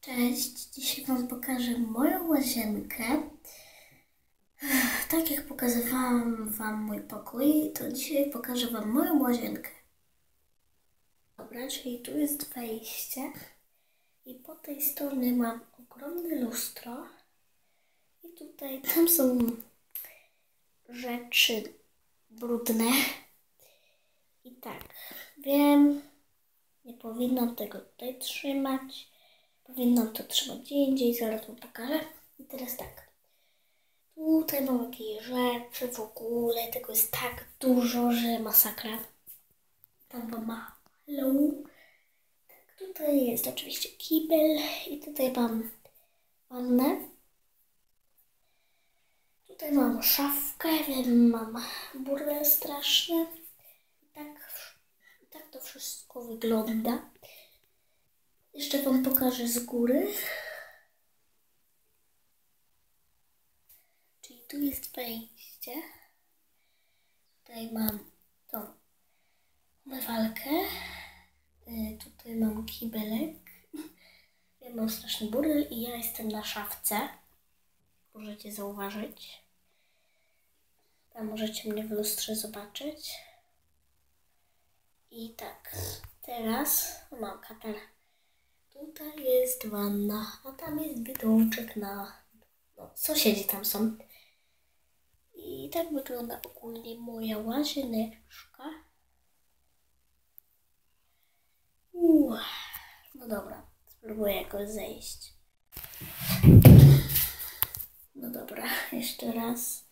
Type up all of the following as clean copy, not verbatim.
Cześć, dzisiaj Wam pokażę moją łazienkę. Tak jak pokazywałam Wam mój pokój, to dzisiaj pokażę Wam moją łazienkę. Dobra, czyli tu jest wejście i po tej stronie mam ogromne lustro i tutaj, tam są rzeczy brudne. I tak, wiem, nie powinnam tego tutaj trzymać. Powinnam to trzymać gdzie indziej, zaraz Wam pokażę. I teraz tak. Tutaj mam jakieś rzeczy w ogóle. Tego jest tak dużo, że masakra. Tam Wam ma hello. Tak, tutaj jest oczywiście kibel. I tutaj mam wannę. Tutaj mam szafkę. Wiem, mam burdel straszny. Tak to wszystko wygląda. Jeszcze Wam pokażę z góry. Czyli tu jest wejście. Tutaj mam tą umywalkę. Tutaj mam kibelek. Ja mam straszny burdel i ja jestem na szafce. Możecie zauważyć. Tam możecie mnie w lustrze zobaczyć. I tak, teraz mam katar. Tutaj jest wanna, a tam jest widoczek na... No, sąsiedzi tam są. I tak wygląda ogólnie moja łazieneczka. No dobra, spróbuję jakoś zejść. No dobra, jeszcze raz.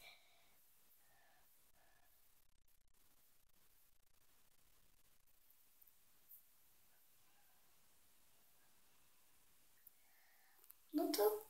No to